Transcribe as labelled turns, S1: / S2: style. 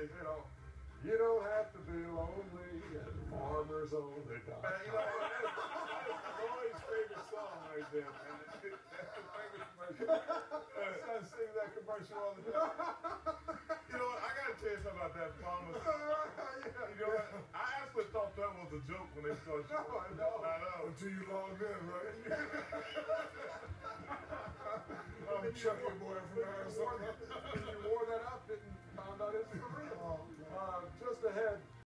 S1: is, you don't have to be lonely, and farmers only die.
S2: Man, that's Roy's favorite song right there, man. That's his favorite commercial. I sing that commercial all the time. You know what? I gotta tell you something about that farmers. You know what? I actually thought that was a joke when they started.
S1: No, I know.
S2: Until you logged in, right?
S1: I'm Chucky Boy from Arizona.